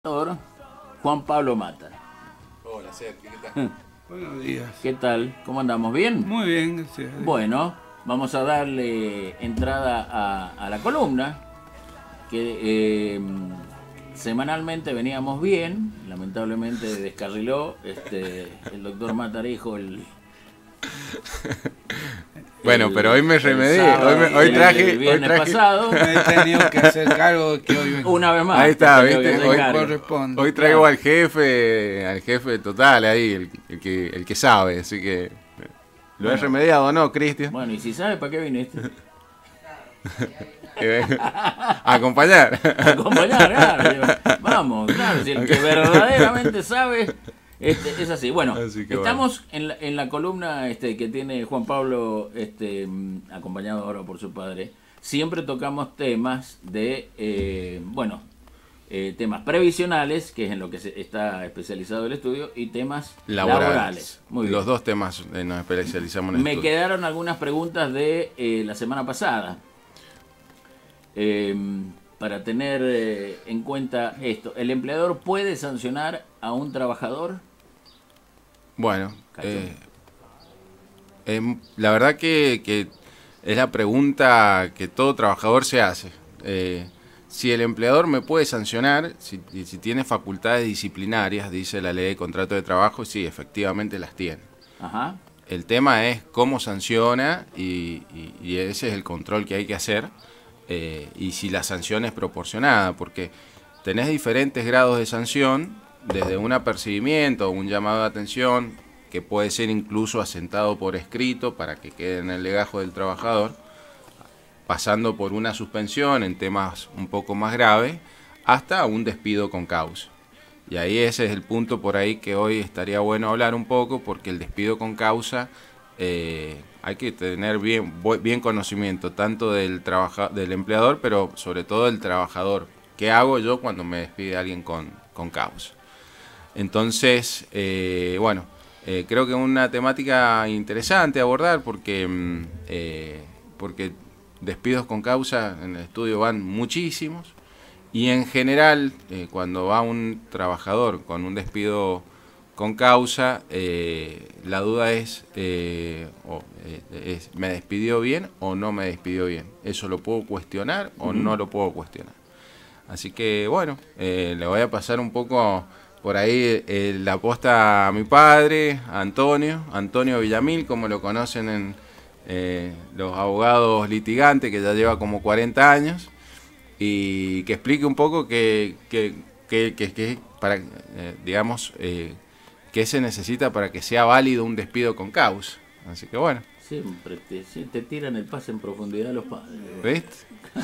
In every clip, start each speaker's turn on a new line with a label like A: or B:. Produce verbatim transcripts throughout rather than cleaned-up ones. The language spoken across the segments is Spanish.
A: Juan Pablo Mata.
B: Hola, Sergio, ¿qué tal?
C: Buenos días.
A: ¿Qué tal? ¿Cómo andamos? ¿Bien?
C: Muy bien, gracias.
A: Bueno, vamos a darle entrada a, a la columna, que eh, semanalmente veníamos bien, lamentablemente descarriló este, el doctor Matarejo el...
B: Bueno,
A: el,
B: pero hoy me remedié,
A: sábado,
B: hoy, me, hoy traje...
A: el viernes
B: hoy traje...
A: pasado.
C: Me he tenido que hacer cargo de que hoy vengo.
A: Una vez más.
B: Ahí está,
A: te
B: ¿viste?
A: tengo que
B: Hoy,
A: hacer cargo.
C: corresponde.
B: hoy traigo
A: Claro.
B: al jefe, al jefe total ahí, el, el, que, el que sabe, así que... ¿Lo he
A: Bueno.
B: remediado, no, Cristian?
A: Bueno, y si sabes para qué viniste.
B: A acompañar.
A: Acompañar, claro. Vamos, claro, si el que verdaderamente sabe, este, es así. Bueno,
B: Así que
A: estamos en la, en la columna este, que tiene Juan Pablo, este, mm, acompañado ahora por su padre. Siempre tocamos temas de, eh, bueno, eh, temas previsionales, que es en lo que se, está especializado el estudio, y temas laborales.
B: Laborales.
A: Muy bien.
B: Los dos temas eh, nos especializamos en el
A: Me
B: estudio.
A: quedaron algunas preguntas de eh, la semana pasada. Eh, para tener eh, en cuenta esto, ¿el empleador puede sancionar a un trabajador?
B: Bueno,
A: Cacho.
B: eh, em, la verdad que, que es la pregunta que todo trabajador se hace. Eh, si el empleador me puede sancionar, si, si tiene facultades disciplinarias, dice la ley de contrato de trabajo, sí, efectivamente las tiene.
A: Ajá.
B: El tema es cómo sanciona y, y- y ese es el control que hay que hacer. Eh, y si la sanción es proporcionada, porque tenés diferentes grados de sanción, desde un apercibimiento o un llamado de atención, que puede ser incluso asentado por escrito para que quede en el legajo del trabajador, pasando por una suspensión en temas un poco más graves, hasta un despido con causa. Y ahí ese es el punto por ahí que hoy estaría bueno hablar un poco, porque el despido con causa... Eh, hay que tener bien, bien conocimiento tanto del, trabaja, del empleador, pero sobre todo del trabajador. ¿Qué hago yo cuando me despide alguien con, con causa? Entonces, eh, bueno, eh, creo que es una temática interesante a abordar porque, mm, eh, porque despidos con causa en el estudio van muchísimos y en general eh, cuando va un trabajador con un despido con causa, eh, la duda es, eh, o, eh, es, ¿me despidió bien o no me despidió bien? ¿Eso lo puedo cuestionar o no lo puedo cuestionar? Así que bueno, eh, le voy a pasar un poco por ahí eh, la posta a mi padre, a Antonio, Antonio Villamil, como lo conocen en eh, los abogados litigantes, que ya lleva como cuarenta años, y que explique un poco que, que, que, que, que para, eh, digamos, eh, qué se necesita para que sea válido un despido con causa. Así que bueno.
A: Siempre te, sí, te tiran el pase en profundidad los padres.
B: ¿Viste?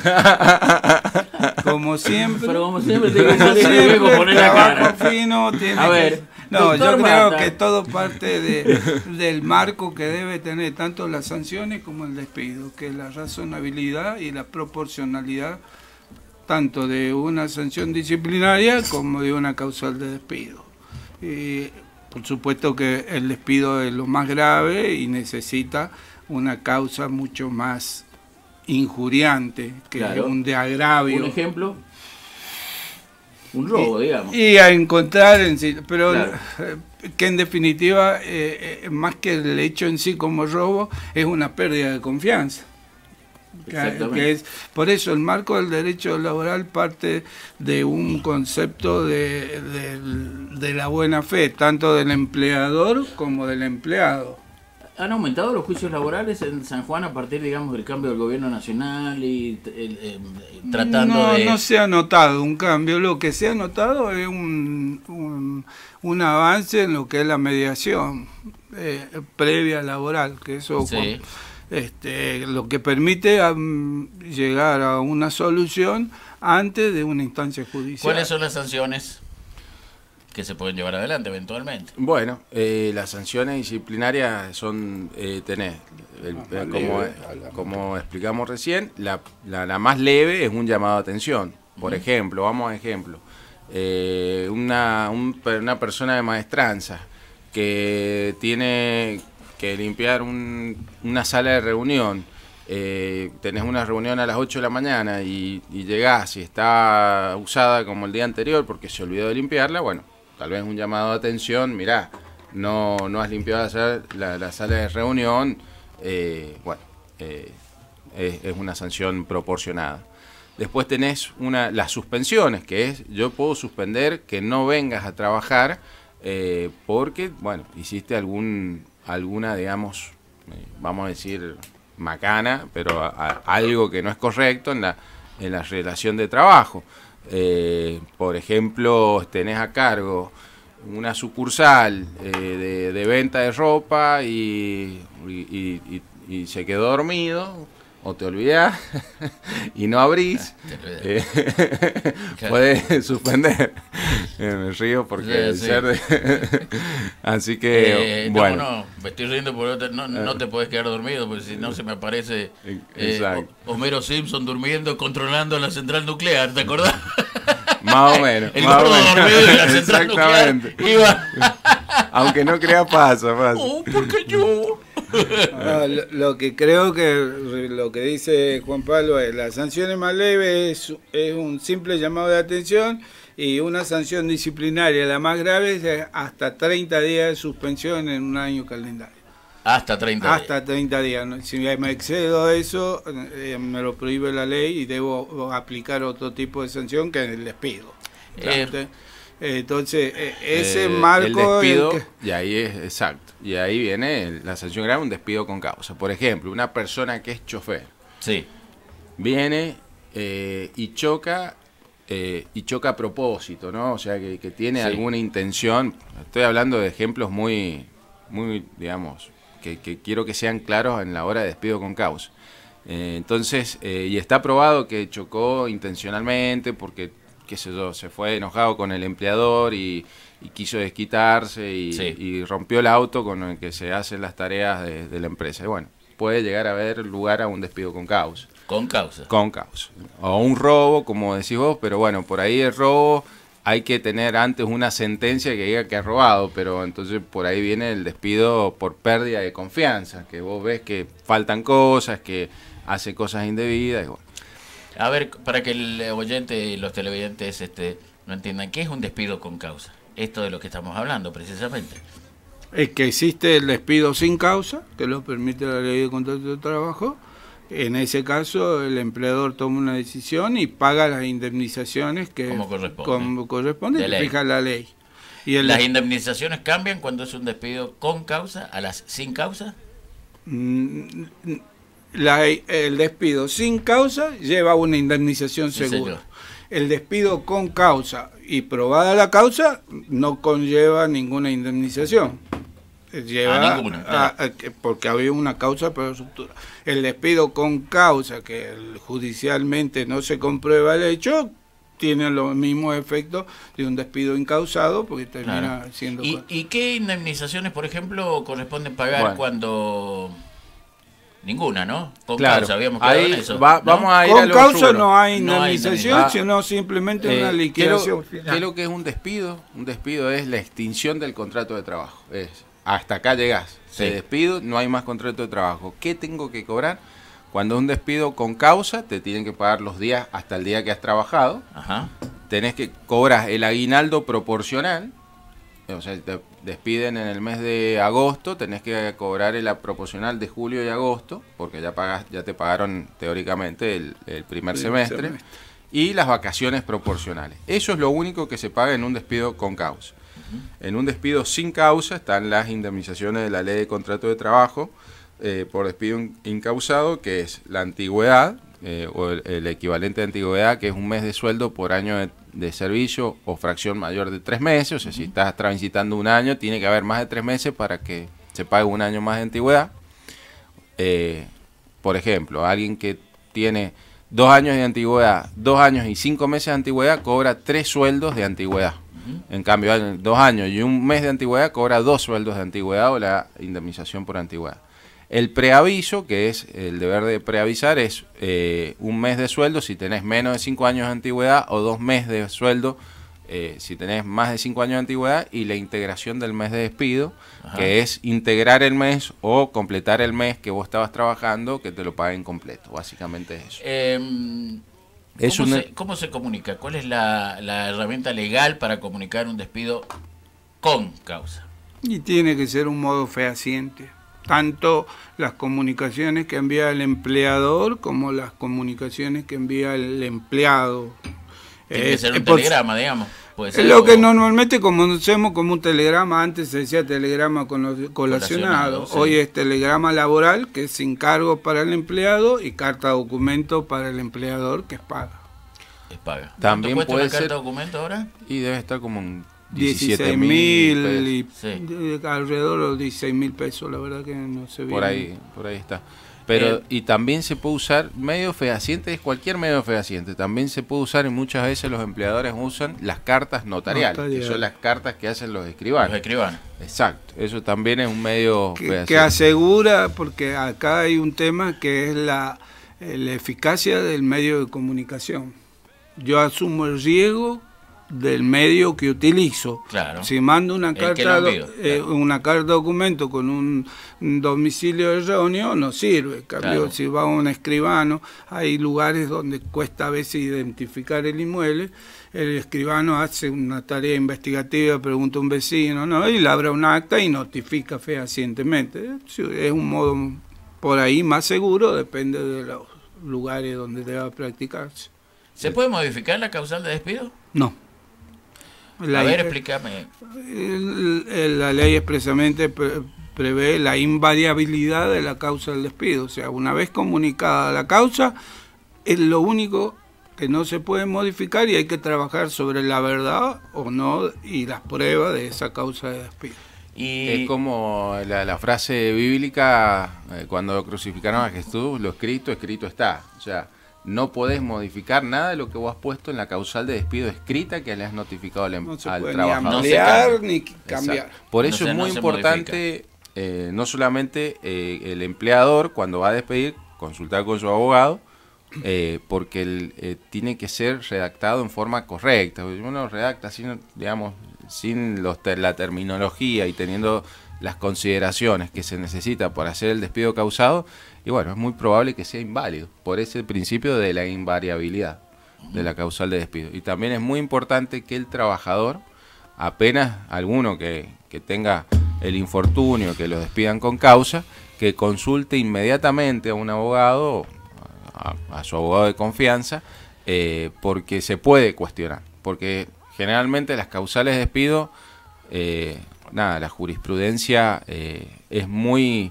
C: Como siempre.
A: Pero como siempre tiene que
C: Como
A: salir
C: siempre,
A: luego poner la
C: trabajo
A: cara.
C: fino tiene
A: A
C: que-
A: ver,
C: no,
A: doctor
C: yo creo
A: Mata.
C: que todo parte de, del marco que debe tener tanto las sanciones como el despido, que es la razonabilidad y la proporcionalidad tanto de una sanción disciplinaria como de una causal de despido. Y, por supuesto que el despido es lo más grave y necesita una causa mucho más injuriante que
A: Claro.
C: un de agravio.
A: Un ejemplo, un robo,
C: y,
A: digamos.
C: y a encontrar en sí, pero
A: Claro.
C: eh, que en definitiva, eh, eh, más que el hecho en sí como robo, es una pérdida de confianza. Que,
A: Exactamente.
C: que es, por eso el marco del derecho laboral parte de un concepto de, de, de la buena fe, tanto del empleador como del empleado.
A: ¿Han aumentado los juicios laborales en San Juan a partir, digamos, del cambio del gobierno nacional y el, eh, tratando
C: no,
A: de...
C: no se ha notado un cambio, lo que se ha notado es un, un, un avance en lo que es la mediación eh, previa laboral, que eso
A: Sí.
C: este, lo que permite um, llegar a una solución antes de una instancia judicial.
A: ¿Cuáles son las sanciones que se pueden llevar adelante eventualmente?
B: Bueno, eh, las sanciones disciplinarias son, eh, tenés, el-
C: más
B: eh, como,
C: leve, a la-
B: como explicamos recién, la, la, la más leve es un llamado de atención. Por
A: Ujú.
B: ejemplo, vamos a ejemplo, eh, una, un- una persona de maestranza que tiene que limpiar un- una sala de reunión eh, tenés una reunión a las ocho de la mañana y, y llegás y está usada como el día anterior porque se olvidó de limpiarla, bueno, tal vez un llamado de atención, mirá, no, no has limpiado la sala, la, la sala de reunión, eh, bueno, eh, es, es una sanción proporcionada. Después tenés una, las suspensiones, que es, yo puedo suspender que no vengas a trabajar eh, porque, bueno, hiciste algún, alguna, digamos, eh, vamos a decir, macana, pero a, a, algo que no es correcto en la, en la relación de trabajo. Eh, por ejemplo, tenés a cargo una sucursal eh, de, de venta de ropa y, y, y, y, y se quedó dormido, o te olvidás y no abrís, eh, claro. Puedes suspender. Eh, me río porque sí, sí. De... así que, eh, bueno.
A: No, no, me estoy riendo porque no, no te puedes quedar dormido, porque si no se me aparece eh, Homero Simpson durmiendo, controlando la central nuclear, ¿te acordás?
B: Más o menos.
A: El
B: más
A: gordo
B: o menos.
A: dormido de la central nuclear iba...
B: Aunque no crea pasa, pasa.
A: Oh, porque yo...
C: No, lo, lo que creo que lo que dice Juan Pablo es las sanciones más leves es, es un simple llamado de atención, y una sanción disciplinaria la más grave es hasta treinta días de suspensión en un año calendario.
A: Hasta treinta días.
C: Hasta treinta días. Si me excedo de eso, eh, me lo prohíbe la ley y debo aplicar otro tipo de sanción que es el despido. Eh, Entonces, ese
B: eh,
C: marco...
B: El despido,
C: el que...
B: y ahí es exacto. Y ahí viene la sanción grave, un despido con causa. Por ejemplo, una persona que es chofer.
A: Sí.
B: Viene eh, y choca, eh, y choca a propósito, ¿no? O sea, que, que tiene sí. alguna intención. Estoy hablando de ejemplos muy, muy digamos, que, que quiero que sean claros en la hora de despido con causa. Eh, entonces, eh, y está probado que chocó intencionalmente porque... qué sé yo, se fue enojado con el empleador y, y quiso desquitarse y, sí. y rompió el auto con el que se hacen las tareas de, de la empresa. Y bueno, puede llegar a haber lugar a un despido con causa.
A: Con causa.
B: Con causa. O un robo, como decís vos, pero bueno, por ahí el robo hay que tener antes una sentencia que diga que ha robado, pero entonces por ahí viene el despido por pérdida de confianza, que vos ves que faltan cosas, que hace cosas indebidas y bueno.
A: A ver, para que el oyente y los televidentes este, no entiendan, ¿qué es un despido con causa? Esto de lo que estamos hablando, precisamente.
C: Es que existe el despido sin causa, que lo permite la ley de contrato de trabajo. En ese caso, el empleador toma una decisión y paga las indemnizaciones que
A: como corresponde,
C: como corresponde
A: que
C: fija la ley.
A: ¿Y el ¿Las indemnizaciones cambian cuando es un despido con causa a las sin causa?
C: Mm, La, el despido sin causa lleva una indemnización segura. Sí, el despido con causa y probada la causa no conlleva ninguna indemnización. Lleva
A: a ninguna, claro.
C: a, a, porque había una causa para ruptura. El despido con causa, que judicialmente no se comprueba el hecho, tiene los mismos efectos de un despido incausado, porque termina
A: claro.
C: siendo...
A: ¿Y, ¿Y qué indemnizaciones, por ejemplo, corresponden pagar bueno. cuando...? Ninguna, ¿no? Con
B: claro,
A: causa, habíamos quedado
B: ahí
A: en eso.
B: Va,
A: ¿no?
B: Vamos a ir
C: Con
B: a los
C: causa
B: rubros.
C: no hay indemnización,
B: no
C: sino simplemente eh, una liquidación
B: ¿qué
C: final.
B: ¿Qué es lo que es un despido? Un despido es la extinción del contrato de trabajo. Es hasta acá llegás. Sí. Te despido, no hay más contrato de trabajo. ¿Qué tengo que cobrar? Cuando es un despido con causa, te tienen que pagar los días hasta el día que has trabajado.
A: Ajá.
B: Tenés que cobrar el aguinaldo proporcional. O sea, te despiden en el mes de agosto, tenés que cobrar la proporcional de julio y agosto, porque ya pagas, ya te pagaron teóricamente el, el primer semestre, semestre, y las vacaciones proporcionales. Eso es lo único que se paga en un despido con causa. Uh-huh. En un despido sin causa están las indemnizaciones de la ley de contrato de trabajo eh, por despido incausado, que es la antigüedad, eh, o el, el equivalente de antigüedad, que es un mes de sueldo por año de de servicio o fracción mayor de tres meses, o sea, uh-huh. si estás transitando un año, tiene que haber más de tres meses para que se pague un año más de antigüedad. Eh, por ejemplo, alguien que tiene dos años de antigüedad, dos años y cinco meses de antigüedad, cobra tres sueldos de antigüedad. Uh-huh. En cambio, dos años y un mes de antigüedad, cobra dos sueldos de antigüedad o la indemnización por antigüedad. El preaviso, que es el deber de preavisar, es eh, un mes de sueldo si tenés menos de cinco años de antigüedad o dos meses de sueldo eh, si tenés más de cinco años de antigüedad, y la integración del mes de despido,
A: Ajá.
B: que es integrar el mes o completar el mes que vos estabas trabajando, que te lo paguen completo. Básicamente es eso.
A: Eh,
B: Es
A: ¿cómo,
B: una-
A: se, ¿Cómo se comunica? ¿Cuál es la, la herramienta legal para comunicar un despido con causa?
C: Y tiene que ser un modo fehaciente. Tanto las comunicaciones que envía el empleador como las comunicaciones que envía el empleado.
A: Tiene que
C: Eh,
A: ser un
C: eh, por-
A: telegrama, digamos. Puede
C: Es
A: ser
C: lo que
A: algo-
C: normalmente conocemos como un telegrama. Antes se decía telegrama cono- colacionado.
A: Colacionado, sí.
C: Hoy es telegrama laboral, que es encargo para el empleado, y carta documento para el empleador, que es paga.
A: es paga.
B: También
A: ¿Cuánto cuesta
B: puede
A: una carta
B: ser-
A: documento ahora?
B: Y debe estar como en
C: dieciséis
B: diecisiete
C: mil
B: mil
C: y
A: Sí.
C: de- alrededor de los dieciséis mil pesos, la verdad que no sé bien.
B: por ahí, por ahí está. Pero,
A: Eh,
B: y también se puede usar medio fehaciente, es cualquier medio fehaciente. También se puede usar, y muchas veces los empleadores usan las cartas notariales,
C: Notariales.
B: que son las cartas que hacen los
A: Los
B: escribanos.
A: escribanos.
B: Exacto, eso también es un medio
C: que,
B: fehaciente.
C: que asegura, porque acá hay un tema que es la, eh, la eficacia del medio de comunicación. Yo asumo el riesgo del medio que utilizo.
A: Claro.
C: Si mando una
A: El que
C: carta,
A: lo envío,
C: do- eh,
A: claro.
C: una carta documento con un, un domicilio erróneo, no sirve. En cambio,
A: Claro.
C: si va un escribano, hay lugares donde cuesta a veces identificar el inmueble. El escribano hace una tarea investigativa, pregunta a un vecino, ¿no? Y labra un acta y notifica fehacientemente. Es un modo por ahí más seguro, depende de los lugares donde deba practicarse.
A: ¿Se puede modificar la causal de despido?
C: No. La,
A: A ver, explícame.
C: el- el- la ley expresamente pre- prevé la invariabilidad de la causa del despido. O sea, una vez comunicada la causa, es lo único que no se puede modificar, y hay que trabajar sobre la verdad o no y las pruebas de esa causa de despido.
A: Y
B: Es como la, la frase bíblica, eh, cuando crucificaron a Jesús, lo escrito, escrito está. O sea, no podés modificar nada de lo que vos has puesto en la causal de despido escrita que le has notificado al, em-
C: No se
B: al
C: puede ni
B: trabajador.
A: No se
C: ampliar
A: cambia.
C: ni cambiar.
B: Exacto. Por
A: No
B: eso
A: se-
B: es
A: no
B: muy
A: se
B: importante, eh, no solamente eh, el empleador, cuando va a despedir, consultar con su abogado, eh, porque el, eh, tiene que ser redactado en forma correcta. Uno redacta sin, digamos, sin los ter- la terminología y teniendo las consideraciones que se necesita para hacer el despido causado, y bueno, es muy probable que sea inválido por ese principio de la invariabilidad de la causal de despido. Y también es muy importante que el trabajador, apenas alguno que, que tenga el infortunio, que lo despidan con causa, que consulte inmediatamente a un abogado, a, a su abogado de confianza, eh, porque se puede cuestionar, porque generalmente las causales de despido, eh, nada, la jurisprudencia eh, es muy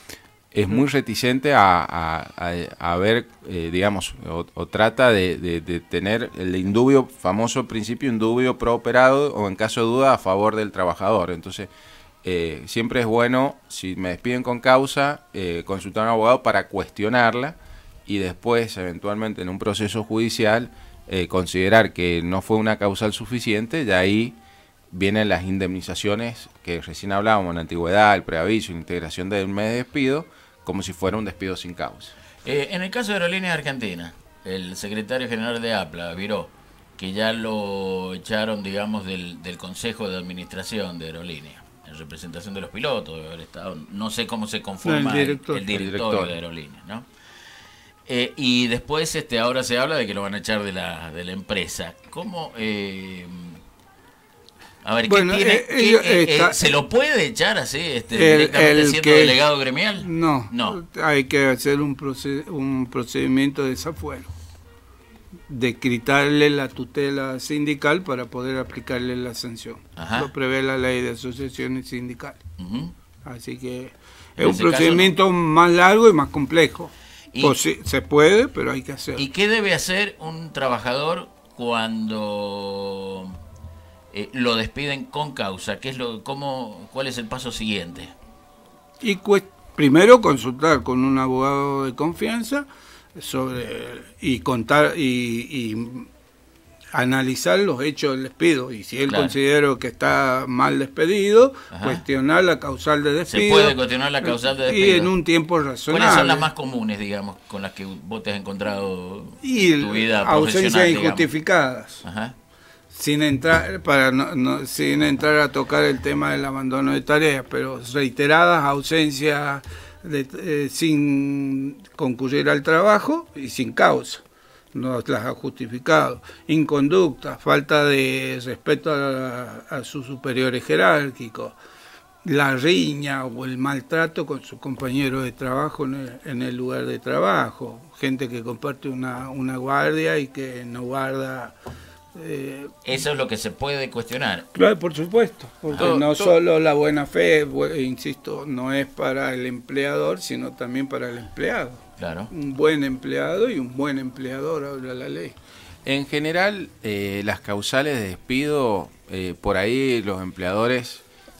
B: es muy reticente a, a, a, a ver, eh, digamos, o, o trata de, de, de tener el indubio, famoso principio indubio pro operado, o en caso de duda a favor del trabajador. Entonces, eh, siempre es bueno, si me despiden con causa, eh, consultar a un abogado para cuestionarla, y después, eventualmente, en un proceso judicial, eh, considerar que no fue una causal suficiente, y ahí vienen las indemnizaciones que recién hablábamos, la antigüedad, el preaviso, integración del mes de despido, como si fuera un despido sin causa.
A: Eh, en el caso de Aerolíneas Argentinas, el secretario general de APLA, Viró, que ya lo echaron, digamos, del, del Consejo de Administración de Aerolíneas, en representación de los pilotos, debe haber estado, no sé cómo se conforma
C: El
A: el,
C: director.
A: el directorio
B: El director.
A: de Aerolíneas, ¿no? Eh, y después este ahora se habla de que lo van a echar de la, de la empresa. ¿Cómo? Eh, a ver, ¿qué
C: Bueno,
A: tiene?
C: eh,
A: ¿Qué,
C: ellos,
A: eh,
C: eh,
A: eh,
C: está-
A: ¿Se lo puede echar así, este,
C: El-
A: directamente
C: el
A: siendo
C: que-
A: delegado gremial?
C: No,
A: No.
C: hay que hacer un, proce- un procedimiento de desafuero, de quitarle la tutela sindical para poder aplicarle la sanción.
A: Ajá.
C: Lo prevé la ley de asociaciones sindicales.
A: Ujú.
C: Así que
A: En
C: es un
A: ese caso,
C: procedimiento más largo y más complejo.
A: Y-
C: Pues sí, se puede, pero hay que hacerlo.
A: ¿Y qué debe hacer un trabajador cuando eh, lo despiden con causa? ¿Qué es lo, cómo, ¿Cuál es el paso siguiente?
C: Y cues- primero consultar con un abogado de confianza sobre y contar y, y analizar los hechos del despido, y si él
A: Claro.
C: considera que está mal despedido,
A: Ajá.
C: cuestionar la causal de
A: Se
C: despido.
A: puede cuestionar la causal de
C: Y
A: despido.
C: en un tiempo razonable.
A: ¿Cuáles son las más comunes, digamos, con las que vos te has encontrado
C: y
A: en tu vida
C: ausencias
A: profesional, digamos?
C: injustificadas.
A: Ajá.
C: sin entrar para no, no, sin entrar a tocar el tema del abandono de tareas, pero reiteradas ausencias de, eh, sin concurrir al trabajo y sin causa, no las ha justificado, inconducta, falta de respeto a, a sus superiores jerárquicos, la riña o el maltrato con sus compañeros de trabajo en el, en el lugar de trabajo, gente que comparte una, una guardia y que no guarda.
A: Eh, Eso es lo que se puede cuestionar.
C: Claro, por supuesto, porque ah, no todo. Solo la buena fe, insisto, no es para el empleador, sino también para el empleado.
A: Claro.
C: Un buen empleado y un buen empleador, habla la ley.
B: En general, eh, las causales de despido, eh, por ahí los empleadores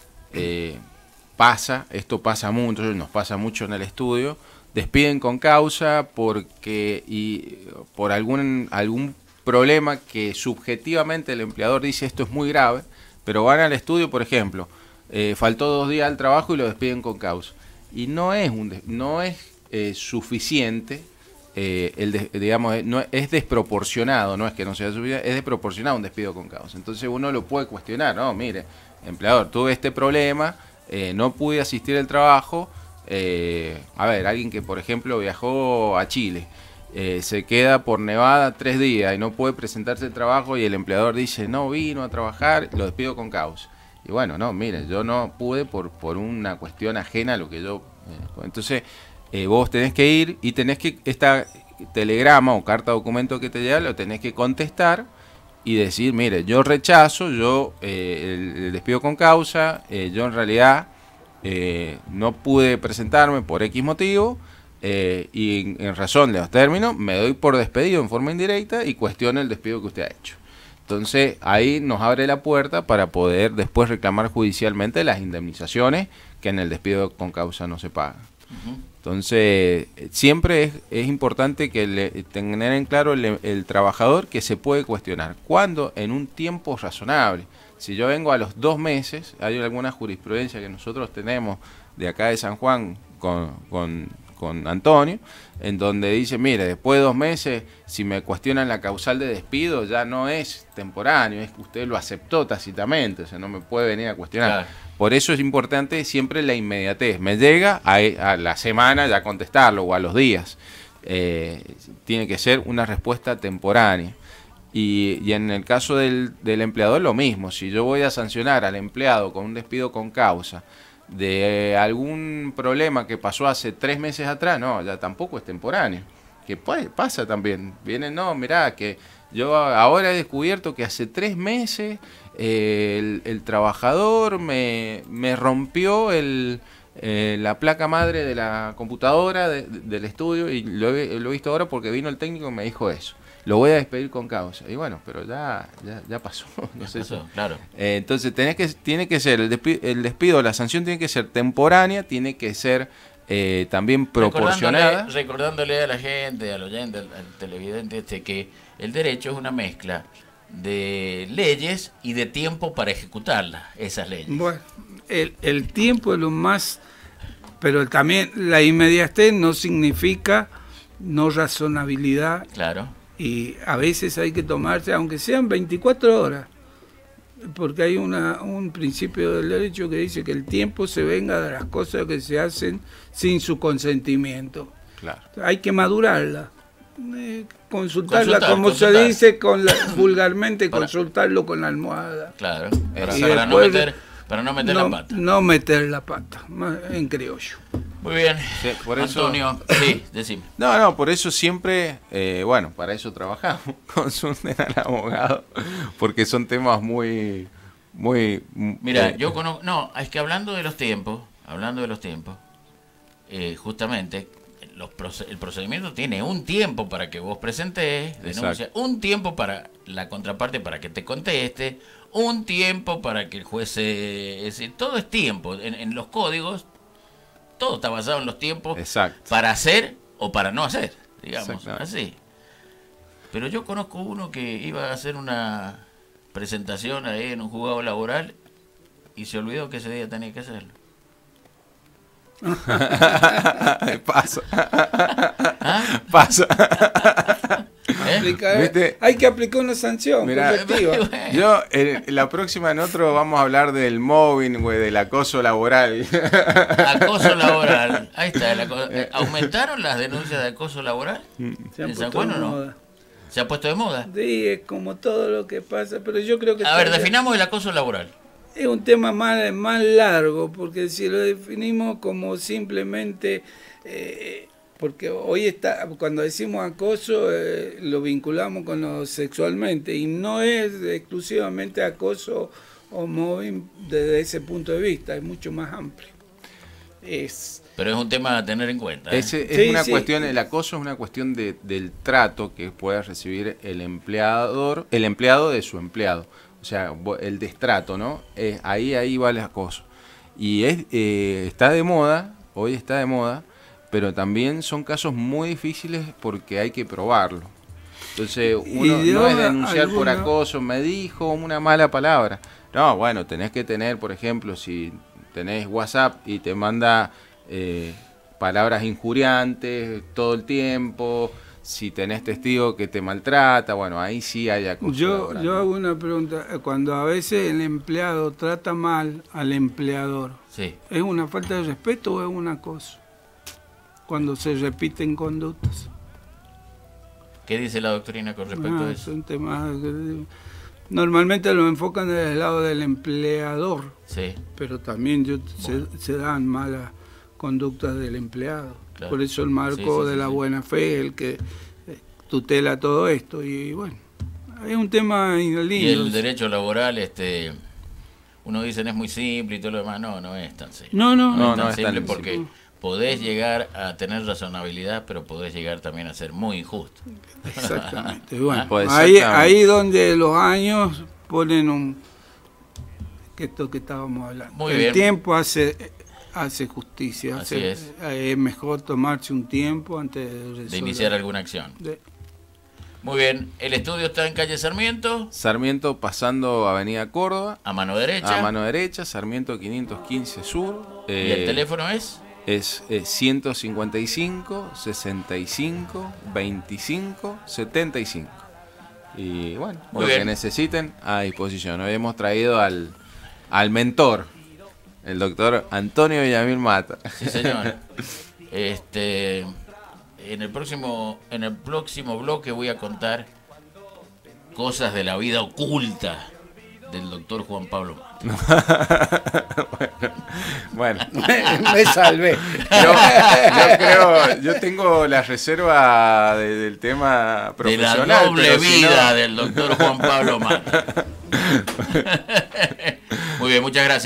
B: eh, pasa, esto pasa mucho, nos pasa mucho en el estudio, despiden con causa porque y por algún algún problema que subjetivamente el empleador dice esto es muy grave, pero van al estudio, por ejemplo, eh, faltó dos días al trabajo y lo despiden con causa. Y no es un no es eh, suficiente, eh, el de, digamos, no es desproporcionado, no es que no sea suficiente, es desproporcionado un despido con causa. Entonces uno lo puede cuestionar, no, mire, empleador, tuve este problema, eh, no pude asistir al trabajo, eh, a ver, alguien que por ejemplo viajó a Chile, Eh, se queda por Nevada tres días y no puede presentarse al trabajo y el empleador dice no vino a trabajar, lo despido con causa. Y bueno, no, mire, yo no pude por, por una cuestión ajena a lo que yo... Eh, entonces, eh, vos tenés que ir y tenés que, esta telegrama o carta documento que te llega, lo tenés que contestar y decir, mire, yo rechazo, yo eh, el, el despido con causa, eh, yo en realidad eh, no pude presentarme por X motivo, Eh, y en, en razón de los términos me doy por despedido en forma indirecta y cuestiono el despido que usted ha hecho. Entonces ahí nos abre la puerta para poder después reclamar judicialmente las indemnizaciones que en el despido con causa no se pagan. Uh-huh. Entonces siempre es, es importante que le, tener en claro el, el trabajador que se puede cuestionar cuando en un tiempo razonable. Si yo vengo a los dos meses, hay alguna jurisprudencia que nosotros tenemos de acá de San Juan con... con con Antonio, en donde dice, mire, después de dos meses, si me cuestionan la causal de despido, ya no es temporáneo, es que usted lo aceptó tácitamente, o sea, no me puede venir a cuestionar. Claro. Por eso es importante siempre la inmediatez. Me llega a, a la semana ya contestarlo, o a los días. Eh, tiene que ser una respuesta temporánea. Y, y en el caso del, del empleador, lo mismo. Si yo voy a sancionar al empleado con un despido con causa, de algún problema que pasó hace tres meses atrás, no, ya tampoco es temporáneo, que puede, pasa también, vienen, no, mirá, que yo ahora he descubierto que hace tres meses eh, el, el trabajador me, me rompió el, eh, la placa madre de la computadora de, de, del estudio y lo he, lo he visto ahora porque vino el técnico y me dijo eso. Lo voy a despedir con causa. Y bueno, pero ya ya, ya pasó. No sé
A: pasó,
B: si.
A: Claro.
B: Eh, entonces tenés que, tiene que ser, el despido, el despido, la sanción tiene que ser temporánea, tiene que ser eh, también proporcionada.
A: Recordándole, recordándole a la gente, al oyente, al, al televidente, este, que el derecho es una mezcla de leyes y de tiempo para ejecutarlas, esas leyes.
C: Bueno, el, el tiempo es lo más... Pero también la inmediatez no significa no razonabilidad.
A: Claro.
C: Y a veces hay que tomarse, aunque sean veinticuatro horas, porque hay una, un principio del derecho que dice que el tiempo se venga de las cosas que se hacen sin su consentimiento.
B: Claro.
C: Hay que madurarla, eh, consultarla,
A: consultar,
C: como
A: consultar.
C: se dice con la, vulgarmente,
A: para,
C: consultarlo con la almohada.
A: Claro, para,
C: y
A: para, no, meter, para no meter
C: no,
A: la pata.
C: No meter la pata, más en criollo.
A: Muy bien,
B: sí, por eso,
A: Antonio, sí, decime.
B: No, no, por eso siempre, eh, bueno, para eso trabajamos, consulten al abogado, porque son temas muy, muy...
A: Mira,
B: eh,
A: yo conozco, no, es que hablando de los tiempos, hablando de los tiempos, eh, justamente, los proce el procedimiento tiene un tiempo para que vos presentes denuncia, un tiempo para la contraparte para que te conteste, un tiempo para que el juez se... Es decir, todo es tiempo, en, en los códigos... Todo está basado en los tiempos.
B: Exacto.
A: Para hacer o para no hacer, digamos, así. Pero yo conozco uno que iba a hacer una presentación ahí en un juzgado laboral y se olvidó que ese día tenía que hacerlo.
B: Pasa.
A: ¿Ah?
B: Pasa.
A: ¿Eh?
C: Aplicar-
B: ¿Viste?
C: hay que aplicar una sanción
B: Mirá,
C: correctiva.
B: Yo, eh, la próxima en otro vamos a hablar del mobbing, güey, del acoso laboral.
A: Acoso laboral. Ahí está. El acoso. ¿Aumentaron las denuncias de acoso laboral?
C: Se han
A: ¿En San
C: puesto
A: Juan
C: de
A: o no?
C: moda.
A: ¿Se ha puesto de moda?
C: Sí, es como todo lo que pasa, pero yo creo que
A: A ver,
C: está-
A: definamos el acoso laboral.
C: es un tema más, más largo, porque si lo definimos como simplemente, eh, porque hoy está, cuando decimos acoso, eh, lo vinculamos con lo sexualmente, y no es exclusivamente acoso o mobbing desde ese punto de vista, es mucho más amplio. Es
A: Pero es un tema a tener en cuenta. ¿eh?
B: Ese es
C: Sí,
B: una
C: sí.
B: cuestión, el acoso es una cuestión de, del trato que puede recibir el empleador, el empleado de su empleado. O sea, bo- el destrato, ¿no? Eh, ahí, ahí va el acoso. Y es, eh, está de moda, hoy está de moda, pero también son casos muy difíciles porque hay que probarlo. Entonces, uno
C: Y
B: no es
C: yo,
B: denunciar por
C: alguna-
B: acoso, me dijo una mala palabra. No, bueno, tenés que tener, por ejemplo, si tenés WhatsApp y te manda eh, palabras injuriantes todo el tiempo, si tenés testigo que te maltrata, bueno, ahí sí hay acoso
C: Yo,
B: laboral.
C: yo hago una pregunta, cuando a veces el empleado trata mal al empleador,
A: Sí.
C: ¿es una falta de respeto o es un acoso? Cuando se repiten conductas.
A: ¿Qué dice la doctrina con respecto
C: Ah,
A: a
C: es
A: eso?
C: un tema que normalmente lo enfocan desde el lado del empleador,
A: Sí.
C: pero también yo,
A: Bueno.
C: se, se dan malas conductas del empleado.
A: Claro.
C: Por eso el marco
A: Sí, sí,
C: de
A: sí,
C: la
A: sí.
C: buena fe es el que eh, tutela todo esto. Y bueno, es un tema
A: Y
C: lindo.
A: el derecho laboral, este, uno dice es muy simple y todo lo demás. No, no es tan simple.
C: No, no,
A: No,
B: No,
A: es tan
B: no es tan
A: simple
B: simple.
A: porque podés llegar a tener razonabilidad, pero podés llegar también a ser muy injusto.
C: Exactamente. Bueno,
B: Pues
C: ahí,
B: exactamente.
C: ahí donde los años ponen un... que esto que estábamos hablando.
A: Muy
C: el
A: bien.
C: tiempo hace hace justicia.
A: Así
C: hace-
A: es.
C: eh, es mejor tomarse un tiempo antes de resolver.
A: De iniciar alguna acción.
C: De-
A: Muy bien, el estudio está en calle Sarmiento,
B: Sarmiento pasando Avenida Córdoba,
A: a mano derecha.
B: a mano derecha, Sarmiento quinientos quince Sur.
A: ¿Y el
B: eh,
A: teléfono es?
B: Es eh, ciento cincuenta y cinco, sesenta y cinco, veinticinco, setenta y cinco. Y bueno,
A: Muy
B: lo
A: bien.
B: que necesiten a disposición. Hoy hemos traído al, al mentor, el doctor Antonio Villamil Mata.
A: Sí, señor. Este, en el próximo, en el próximo bloque voy a contar cosas de la vida oculta del doctor Juan Pablo Mata.
B: Bueno,
C: Me salvé.
B: yo, yo creo, yo tengo la reserva de- del tema
A: De la
B: profesional.
A: doble
B: pero si no-
A: vida del doctor Juan Pablo Mata. Muy bien, muchas gracias.